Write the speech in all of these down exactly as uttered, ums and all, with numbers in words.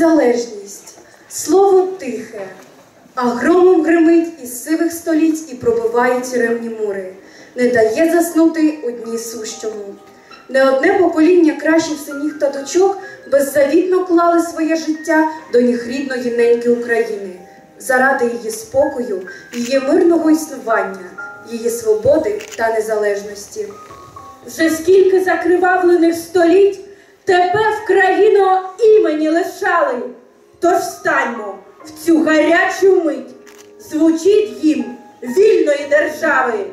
Незалежність, слово тихе, а громом гримить із сивих століть і пробиває тюремні мури, не дає заснути одній сущому. Не одне покоління кращих синів та дочок беззавітно клали своє життя до ніг рідної неньки України, заради її спокою, її мирного існування, її свободи та незалежності. Вже скільки закривавлених століть тебе в країну імені лишали. Тож встаньмо в цю гарячу мить, звучить гімн вільної держави.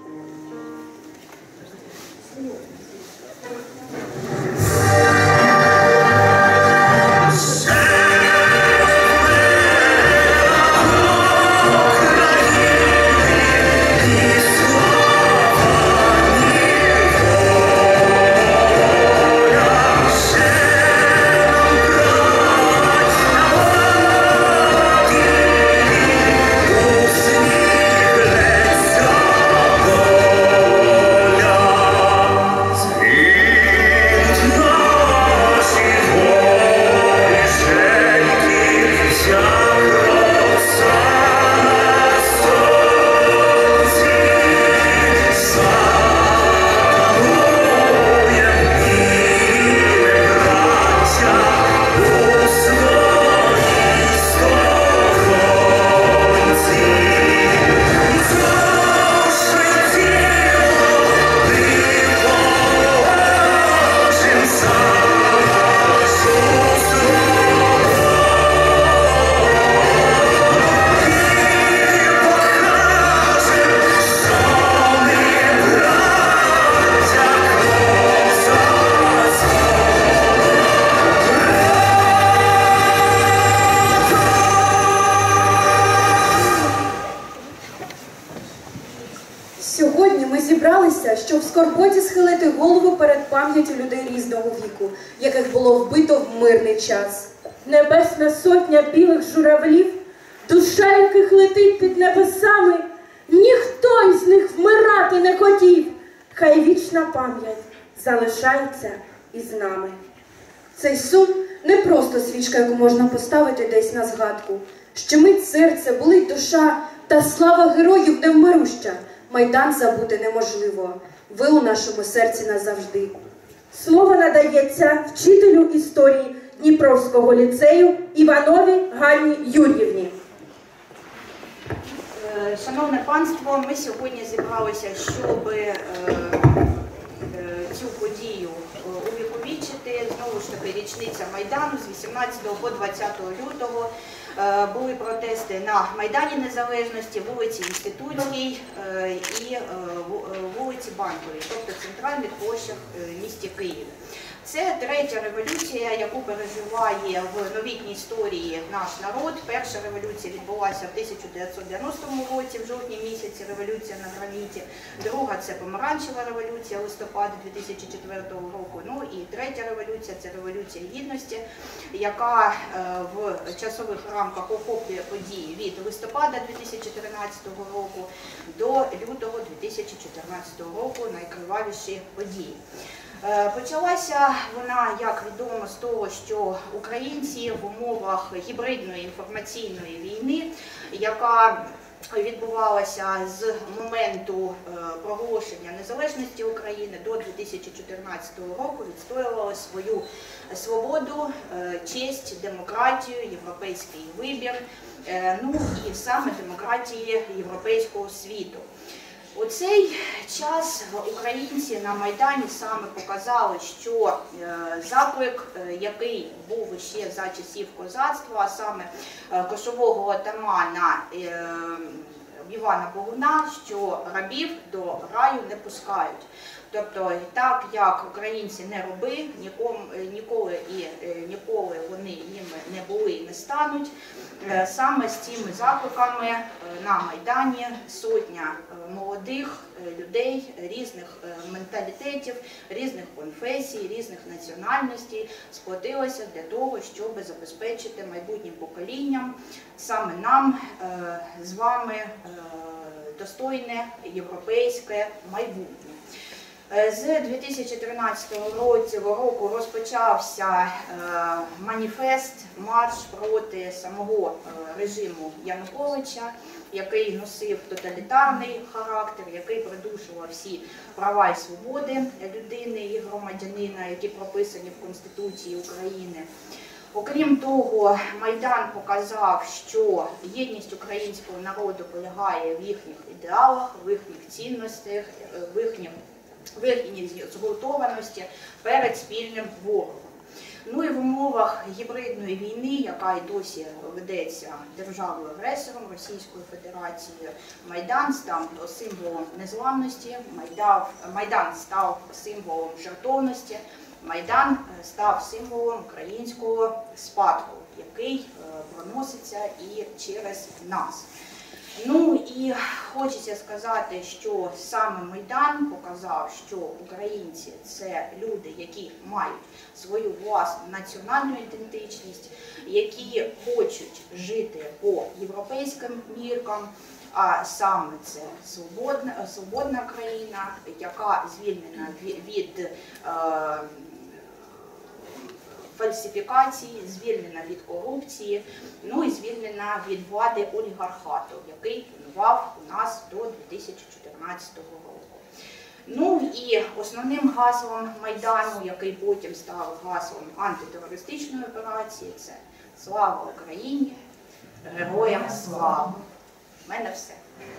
Сьогодні ми зібралися, щоб в скорботі схилити голову перед пам'яттю людей різного віку, яких було вбито в мирний час. Небесна сотня білих журавлів, душа яких летить під небесами, ніхто із них вмирати не хотів. Хай вічна пам'ять залишається із нами. Цей сум не просто свічка, яку можна поставити десь на згадку. Щемить серце, болить душа, та слава героїв невмируща. Майдан забути неможливо. Ви у нашому серці назавжди. Слово надається вчителю історії Дніпровського ліцею Івановій Ганні Юр'ївні. Шановне панство, ми сьогодні зібралися, щоб е, е, цю подію увіковічити. Знову ж таки, річниця Майдану з вісімнадцятого по двадцяте лютого. Е, були протести на Майдані Незалежності, вулиці Інститутській е, і е, вулиці Банковій, тобто центральних площах е, місті Києві. Це третя революція, яку переживає в новітній історії наш народ. Перша революція відбулася в тисяча дев'ятсот дев'яностому році, в жовтні місяці, революція на граніті. Друга – це помаранчева революція листопада дві тисячі четвертого року. Ну і третя революція – це революція гідності, яка в часових рамках охоплює події від листопада дві тисячі тринадцятого року до лютого дві тисячі чотирнадцятого року, найкривавіші події. Почалася вона, як відомо, з того, що українці в умовах гібридної інформаційної війни, яка відбувалася з моменту проголошення незалежності України до дві тисячі чотирнадцятого року, відстоювали свою свободу, честь, демократію, європейський вибір, ну і саме демократії європейського світу. У цей час українці на Майдані саме показали, що заклик, який був ще за часів козацтва, а саме кошового отамана Івана Богуна, що рабів до раю не пускають. Тобто, так як українці не раби, ніколи і ніколи вони ними не були і не стануть, саме з цими закликами на Майдані сотня молодих людей різних менталітетів, різних конфесій, різних національностей сплотилася для того, щоб забезпечити майбутнім поколінням, саме нам з вами, достойне європейське майбутнє. З дві тисячі тринадцятого року розпочався маніфест, марш проти самого режиму Януковича, який носив тоталітарний характер, який придушував всі права і свободи людини і громадянина, які прописані в Конституції України. Окрім того, Майдан показав, що єдність українського народу полягає в їхніх ідеалах, в їхніх цінностях, в їхніх в їхній згуртованості перед спільним ворогом. Ну і в умовах гібридної війни, яка і досі ведеться державою-агресором Російською Федерацією, Майдан став символом незламності, Майдан став символом жертовності, Майдан став символом українського спадку, який проноситься і через нас. Ну і хочеться сказати, що саме Майдан показав, що українці – це люди, які мають свою власну національну ідентичність, які хочуть жити по європейським міркам, а саме це свободна, свободна країна, яка звільнена від, від е, фальсифікації, звільнена від корупції, ну і звільнена від влади олігархату, який панував у нас до дві тисячі чотирнадцятого року. Ну і основним гаслом Майдану, який потім став гаслом антитерористичної операції, це «Слава Україні! Героям слава!». У мене все.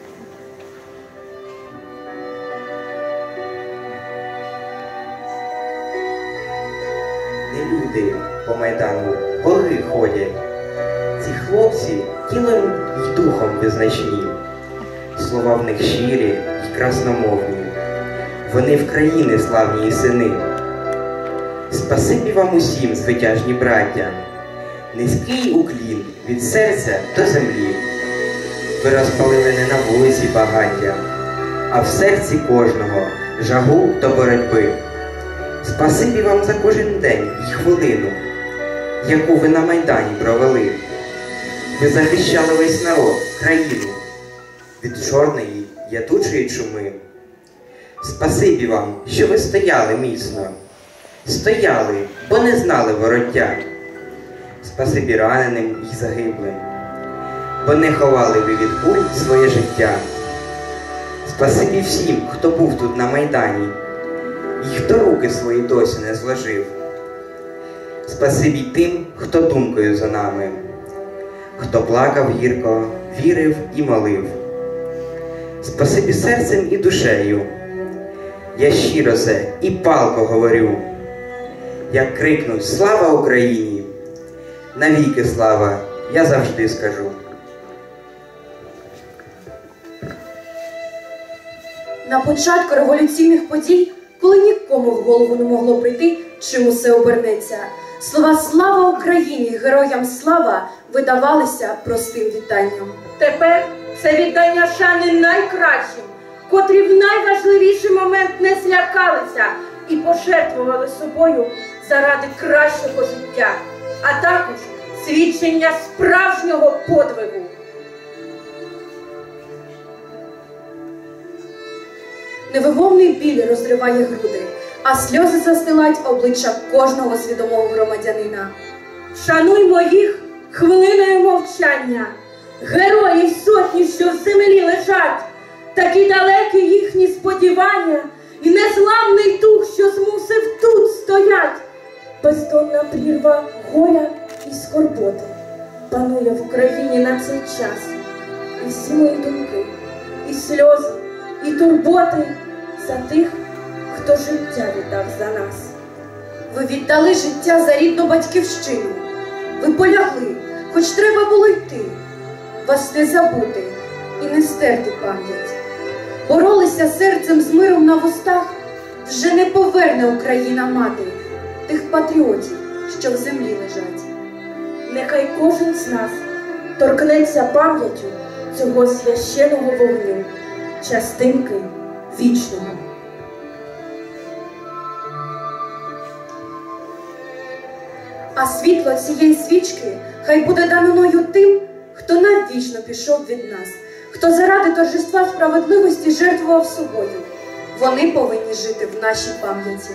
Не люди по Майдану, боги ходять. Ці хлопці тілом й духом визначні. Слова в них щирі й красномовні. Вони в країни славні і сини. Спасибі вам усім, звитяжні браття. Низький уклін від серця до землі. Ви розпалили не на вулиці багаття, а в серці кожного жагу до боротьби. Спасибі вам за кожен день і хвилину, яку ви на Майдані провели. Ви захищали весь народ, країну від чорної, ядучої чуми. Спасибі вам, що ви стояли міцно. Стояли, бо не знали вороття. Спасибі раненим і загиблим, бо не ховали ви від куль своє життя. Спасибі всім, хто був тут на Майдані, і хто руки свої досі не зложив. Спасибі тим, хто думкою за нами, хто плакав гірко, вірив і молив. Спасибі серцем і душею, я щиро це і палко говорю. Як крикнуть «Слава Україні!», навіки слава, я завжди скажу. На початку революційних подій, коли нікому в голову не могло прийти, чим усе обернеться, слова «Слава Україні! Героям слава!» видавалися простим вітанням. Тепер це віддання шани найкращим, котрі в найважливіший момент не злякалися і пожертвували собою заради кращого життя, а також свідчення справжнього подвигу. Невимовний біль розриває груди, а сльози застилають обличчя кожного свідомого громадянина. Шануймо їх хвилиною мовчання, героїв сотні, що в землі лежать, такі далекі їхні сподівання і незламний дух, що змусив тут стоять. Бездонна прірва горя і скорботи панує в Україні на цей час. І всі мої думки, і сльози, і турботи за тих, хто життя віддав за нас. Ви віддали життя за рідну батьківщину. Ви полягли, хоч треба було йти. Вас не забути і не стерти пам'ять. Боролися серцем з миром на вустах. Вже не поверне Україна мати тих патріотів, що в землі лежать. Нехай кожен з нас торкнеться пам'яттю цього священого вогню, частинки вічного. А світло цієї свічки хай буде даниною тим, хто навічно пішов від нас, хто заради торжества справедливості жертвував собою. Вони повинні жити в нашій пам'яті.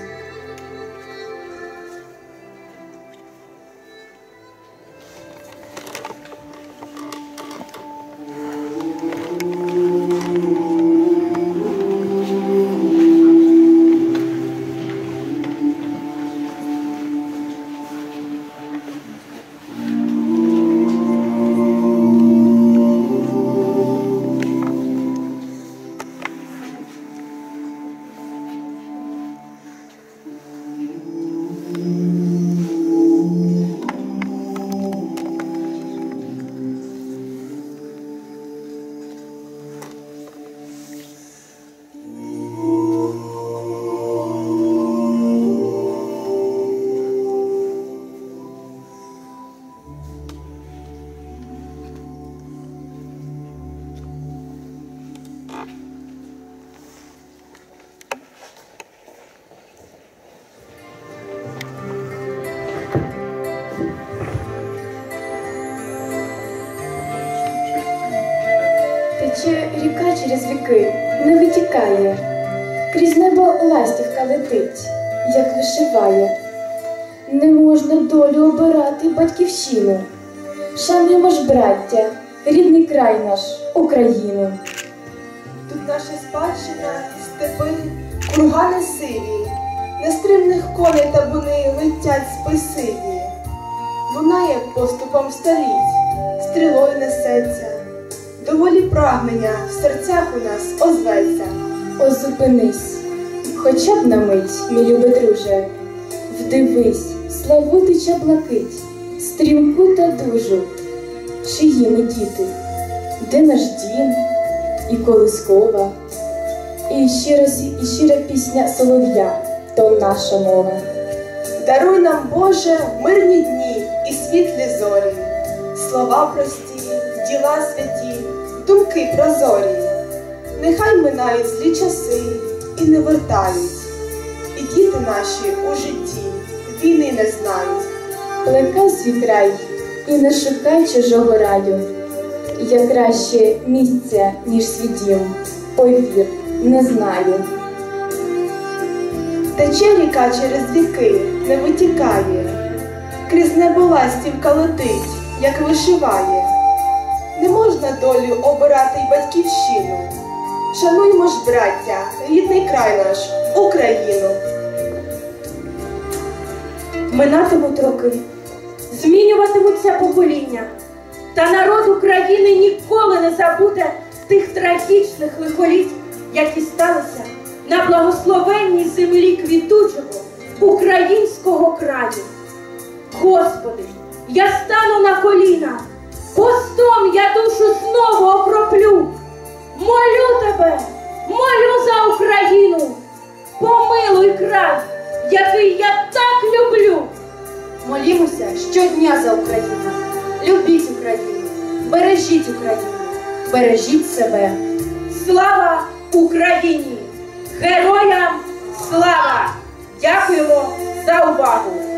Тече ріка через віки, не витікає, крізь небо ластівка летить, як вишиває. Не можна долю обирати батьківщину. Шануймо ж, браття, рідний край наш, Україну. Тут наша спадщина, степи, кургани сиві, нестримних коней табуни летять списиві. Лунає поступом століть, стрілою несеться, доволі прагнення в серцях у нас озветься. О, зупинись, хоча б на мить, мій любий друже, вдивись, славутича блакить, стрімку та дужу. Чиї ми діти, де наш дім і колискова, і щира, і щира пісня солов'я, то наша мова. Даруй нам, Боже, мирні дні і світлі зорі, слова прості, діла святі, думки прозорі. Нехай минають злі часи і не вертають, і діти наші у житті війни не знають. Плекай свій край і не шукай чужого раю. Я краще місця, ніж свій дім, ой, вір, не знаю. Тече ріка через віки, не витікає, крізь небо ластівка летить, як вишиває. Не можна долю обирати й батьківщину. Шануймо ж, браття, рідний край наш, Україну. Минатимуть роки, змінюватимуться покоління, та народ України ніколи не забуде тих трагічних лихоліть, які сталися на благословенній землі квітучого українського краю. Господи, я стану на коліна, постом я душу знову окроплю. Молю Тебе, молю за Україну, помилуй край, який я так люблю. Молімося щодня за Україну. Любіть Україну, бережіть Україну, бережіть себе. Слава Україні! Героям слава! Дякуємо за увагу!